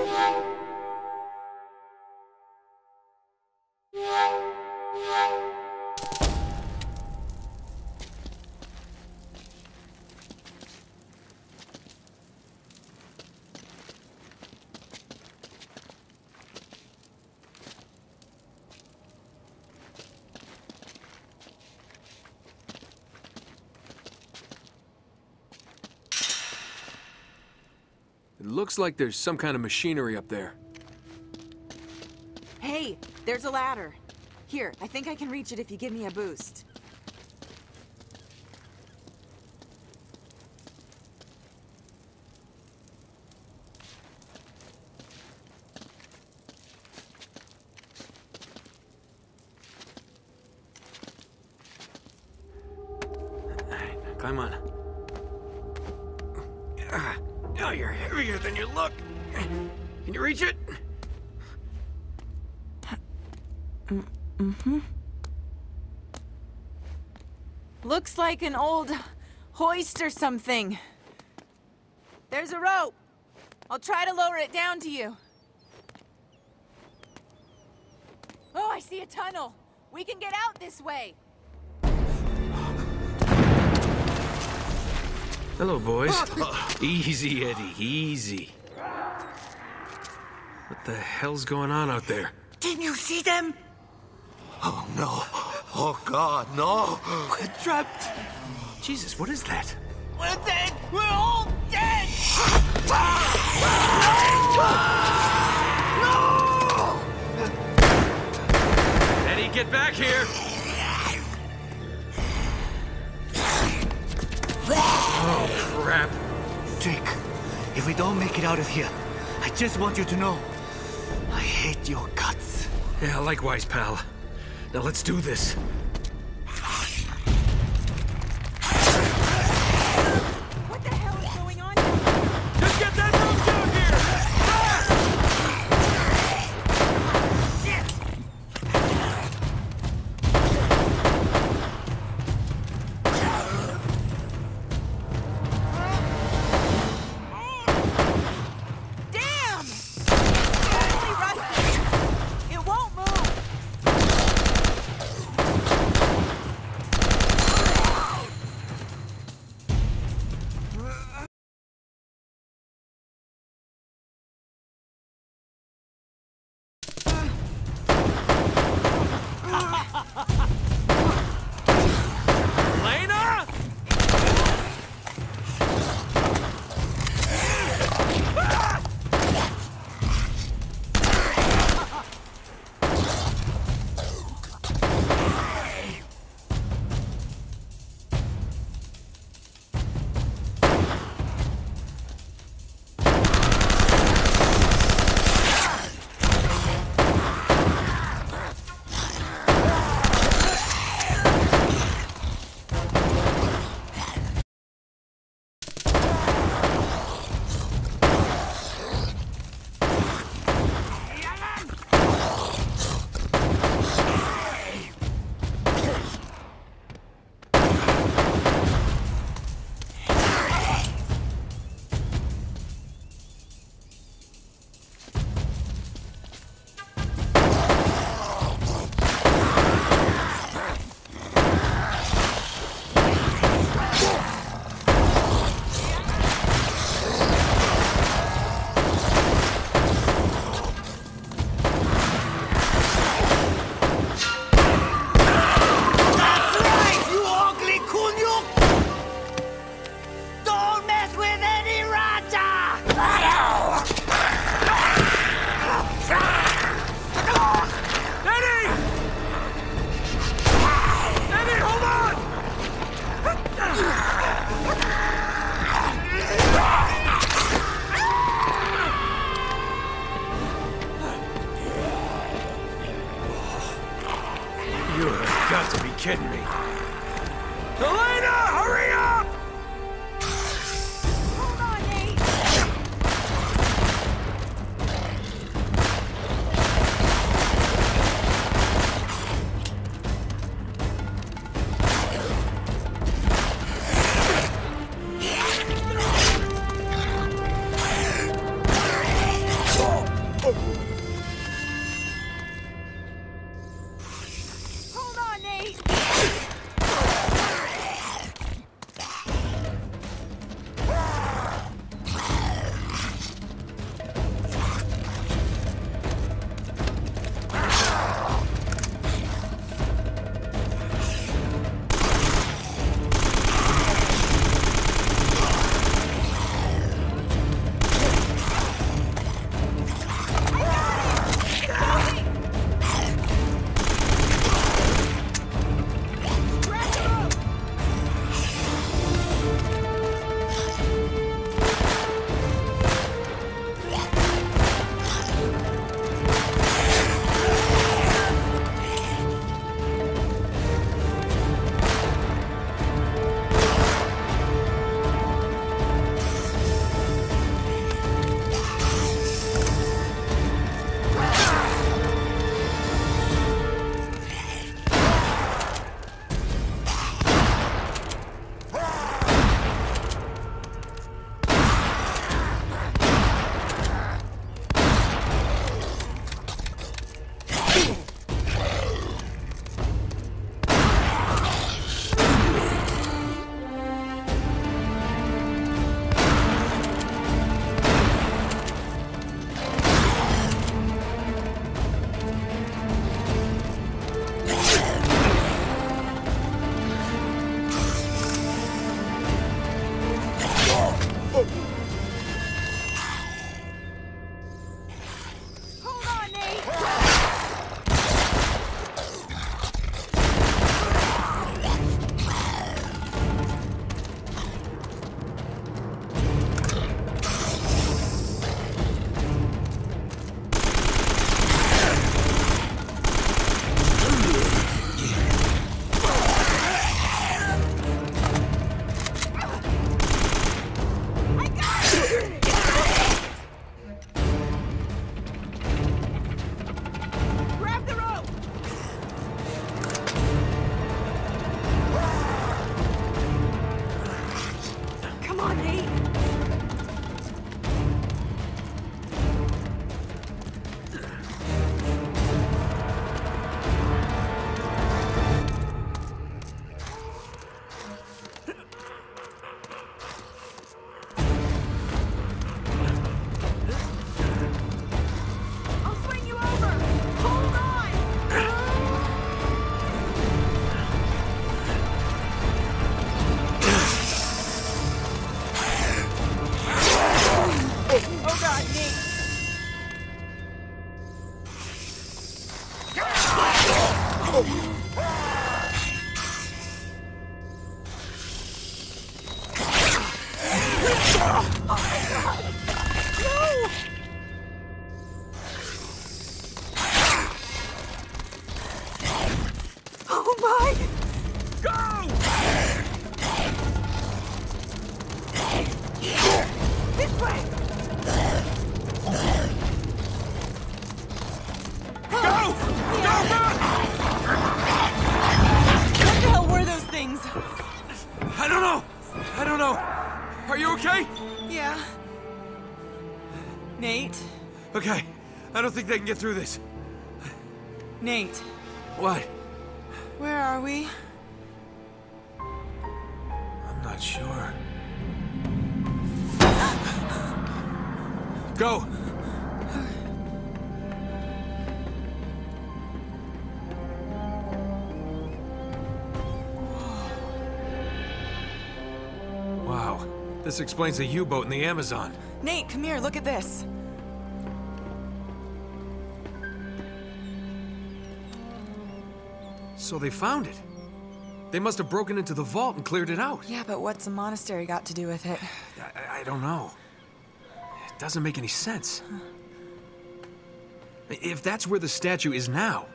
It looks like there's some kind of machinery up there. Hey, there's a ladder. Here, I think I can reach it if you give me a boost. Alright, climb on. Oh, you're heavier than you look. Can you reach it? Mm-hmm. Looks like an old hoist or something. There's a rope. I'll try to lower it down to you. Oh, I see a tunnel. We can get out this way. Hello, boys. Easy, Eddie, easy. What the hell's going on out there? Didn't you see them? Oh, no. Oh, God, no. We're trapped. Jesus, what is that? We're dead. We're all dead. No! Eddie, get back here! Oh, crap. Jake, if we don't make it out of here, I just want you to know, I hate your guts. Yeah, likewise, pal. Now let's do this. What the hell is going on here? Just get that rope down here! Damn! Totally rusted. It won't move. Come on, Nate. I'll swing you over. Hold on. Oh God, Nate. Oh my! Go! This way! Go! What the hell were those things? I don't know. I don't know. Are you okay? Yeah. Nate? Okay. I don't think they can get through this. Nate, What? where are we? I'm not sure. Go! Wow. This explains the U-boat in the Amazon. Nate, come here, look at this. So they found it. They must have broken into the vault and cleared it out. Yeah, but what's a monastery got to do with it? I don't know. It doesn't make any sense. If that's where the statue is now,